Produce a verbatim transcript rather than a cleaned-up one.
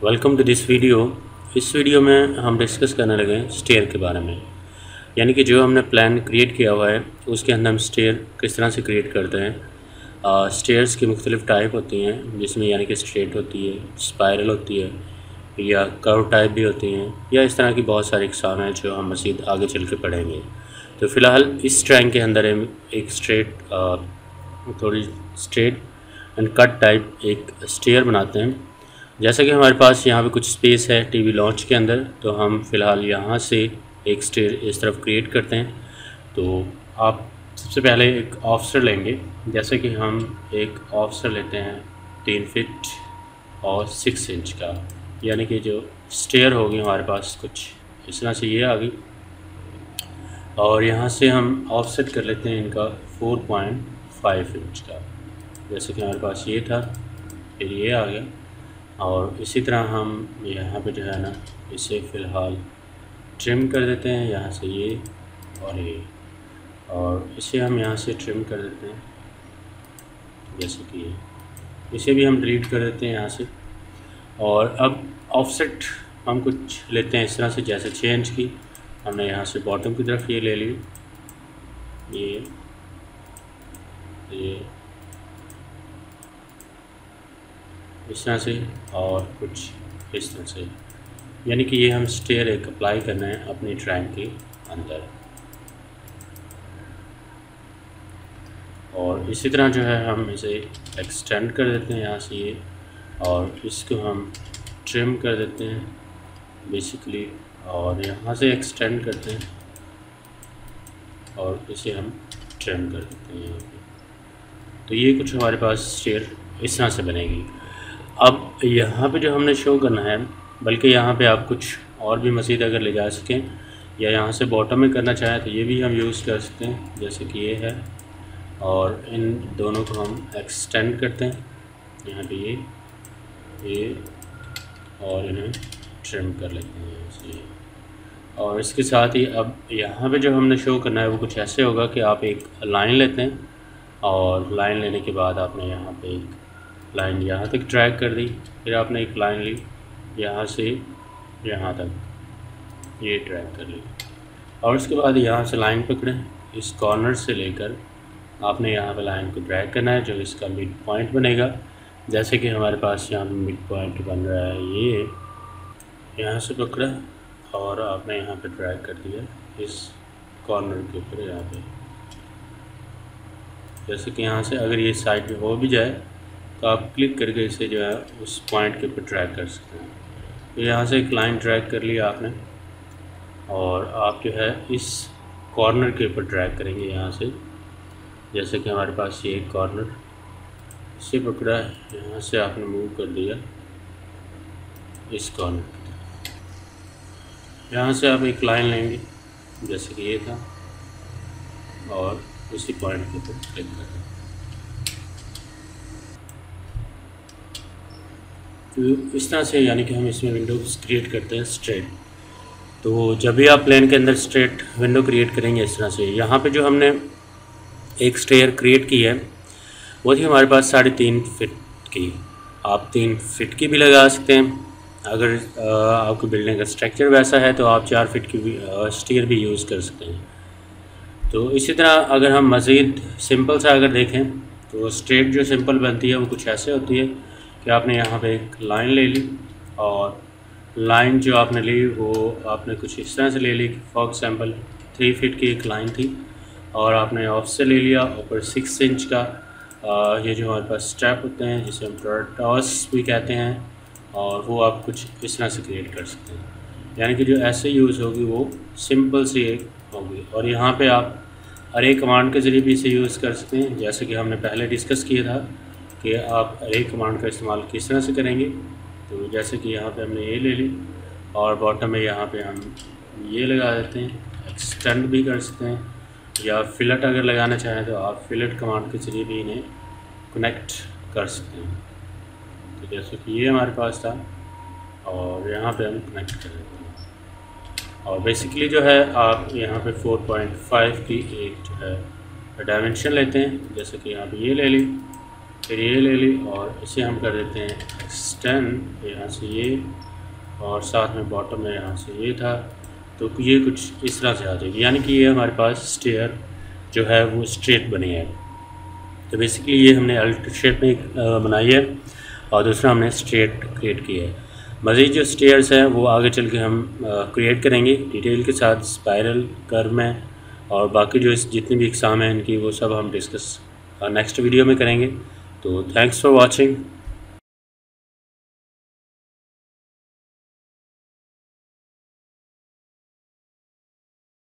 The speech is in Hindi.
Welcome to this video. इस वीडियो में हम डिस्कस करने लगे हैं स्टेयर के बारे में, यानी कि जो हमने प्लान क्रिएट किया हुआ है उसके अंदर हम स्टेयर किस तरह से क्रिएट करते हैं। स्टेयर्स की मुख्तलिफ़ टाइप होती हैं, जिसमें यानी कि स्ट्रेट होती है, स्पायरल होती है, या कर्व टाइप भी होती हैं, या इस तरह की बहुत सारी इकसाम हैं जो हम मज़ीद आगे चल के पढ़ेंगे। तो फ़िलहाल इस ड्राइंग के अंदर हम एक स्ट्रेट थोड़ी स्ट्रेट एंड कट टाइप एक स्टेयर बनाते हैं। जैसा कि हमारे पास यहाँ पे कुछ स्पेस है टीवी लॉन्च के अंदर, तो हम फ़िलहाल यहाँ से एक स्टेयर इस तरफ क्रिएट करते हैं। तो आप सबसे पहले एक ऑफसेट लेंगे, जैसे कि हम एक ऑफसेट लेते हैं तीन फिट और सिक्स इंच का, यानी कि जो स्टेयर होगी हमारे पास कुछ इस तरह से ये आ गई। और यहाँ से हम ऑफसेट कर लेते हैं इनका फोर पॉइंट फाइव इंच का, जैसे कि हमारे पास ये था, फिर ये आ गया। और इसी तरह हम यहाँ पे जो है ना इसे फ़िलहाल ट्रिम कर देते हैं, यहाँ से ये और ये, और इसे हम यहाँ से ट्रिम कर देते हैं जैसे कि ये, इसे भी हम डिलीट कर देते हैं यहाँ से। और अब ऑफसेट हम कुछ लेते हैं इस तरह से, जैसे छः इंच की हमने यहाँ से बॉटम की तरफ ये ले ली, ये ये इस तरह से और कुछ इस तरह से, यानी कि ये हम स्टेयर एक अप्लाई करना है अपनी ड्राइंग के अंदर। और इसी तरह जो है हम इसे एक्सटेंड कर देते हैं यहाँ से ये, और इसको हम ट्रिम कर देते हैं बेसिकली, और यहाँ से एक्सटेंड करते हैं और इसे हम ट्रिम कर देते हैं यहाँ पे। तो ये कुछ हमारे पास स्टेयर इस तरह से बनेगी। अब यहाँ पे जो हमने शो करना है, बल्कि यहाँ पे आप कुछ और भी मज़ीद अगर ले जा सकें या यहाँ से बॉटम में करना चाहें तो ये भी हम यूज़ कर सकते हैं, जैसे कि ये है। और इन दोनों को हम एक्सटेंड करते हैं यहाँ पे, ये ये और इन्हें ट्रिम कर लेते हैं ऐसे। और इसके साथ ही अब यहाँ पे जो हमने शो करना है वो कुछ ऐसे होगा कि आप एक लाइन लेते हैं, और लाइन लेने के बाद आपने यहाँ पे एक लाइन यहाँ तक ड्रैग कर दी, फिर आपने एक लाइन ली यहाँ से यहाँ तक, ये ड्रैग कर ली, और उसके बाद यहाँ से लाइन पकड़ें, इस कॉर्नर से लेकर आपने यहाँ पे लाइन को ड्रैग करना है, जो इसका मिड पॉइंट बनेगा। जैसे कि हमारे पास यहाँ पे मिड पॉइंट बन रहा है, ये यहाँ से पकड़ा और आपने यहाँ पे ड्रैग कर दिया इस कॉर्नर के ऊपर यहाँ पे, जैसे कि यहाँ से अगर ये साइड में हो भी जाए तो आप क्लिक करके इसे जो है उस पॉइंट के ऊपर ड्रैग कर सकते हैं। तो यहाँ से एक लाइन ड्रैग कर लिया आपने, और आप जो है इस कॉर्नर के ऊपर ड्रैग करेंगे यहाँ से, जैसे कि हमारे पास ये एक कॉर्नर इसे पकड़ा है, यहाँ से आपने मूव कर दिया इस कॉर्नर की तरफ। यहाँ से आप एक लाइन लेंगे जैसे कि ये था, और उसी पॉइंट के ऊपर क्लिक करें। तो इस तरह से यानी कि हम इसमें विंडोज क्रिएट करते हैं स्ट्रेट। तो जब भी आप प्लेन के अंदर स्ट्रेट विंडो क्रिएट करेंगे इस तरह से, यहाँ पे जो हमने एक स्टेयर क्रिएट की है वो थी हमारे पास साढ़े तीन फिट की। आप तीन फिट की भी लगा सकते हैं, अगर आपकी बिल्डिंग का स्ट्रक्चर वैसा है तो आप चार फिट की भी स्टेयर भी यूज़ कर सकते हैं। तो इसी तरह अगर हम मज़ीद सिंपल सा अगर देखें तो स्ट्रेट जो सिंपल बनती है वो कुछ ऐसे होती है कि आपने यहाँ पे एक लाइन ले ली, और लाइन जो आपने ली वो आपने कुछ इस तरह से ले ली, फॉर एग्जाम्पल थ्री फीट की एक लाइन थी, और आपने ऑफ से ले लिया ऊपर सिक्स इंच का आ, ये जो हमारे पास स्ट्रैप होते हैं जिसे हम टॉस भी कहते हैं, और वो आप कुछ इस तरह से क्रिएट कर सकते हैं, यानी कि जो ऐसे यूज़ होगी वो सिंपल सी एक होगी। और यहाँ पे आप अरे कमांड के ज़रिए भी इसे यूज़ कर सकते हैं, जैसे कि हमने पहले डिस्कस किया था कि आप अरे कमांड का इस्तेमाल किस तरह से करेंगे। तो जैसे कि यहाँ पे हमने ये ले ली, और बॉटम में यहाँ पे हम ये लगा देते हैं, एक्सटेंड भी कर सकते हैं, या फिलट अगर लगाना चाहें तो आप फिलट कमांड के ज़रिए भी इन्हें कनेक्ट कर सकते हैं। तो जैसे कि ये हमारे पास था, और यहाँ पे हम कनेक्ट कर देते हैं। और बेसिकली जो है आप यहाँ पे फोर पॉइंट फाइव की एक जो है डायमेंशन लेते हैं, जैसे कि यहाँ पे ये ले ली, फिर ये ले ली, और इसे हम कर देते हैं टेन, यहाँ से ये, और साथ में बॉटम में यहाँ से ये था, तो ये कुछ इस तरह से आ जाएगी, यानी कि ये हमारे पास स्टेयर जो है वो स्ट्रेट बनी है। तो बेसिकली ये हमने अल्ट शेप में बनाई है और दूसरा हमने स्ट्रेट क्रिएट किया है। मज़ीद जो स्टेयर्स हैं वो आगे चल के हम क्रिएट करेंगे डिटेल के साथ, स्पायरल, कर्व में, और बाकी जो इस जितनी भी इकसाम हैं इनकी वो सब हम डिस्कस नेक्स्ट वीडियो में करेंगे। तो थैंक्स फॉर वॉचिंग।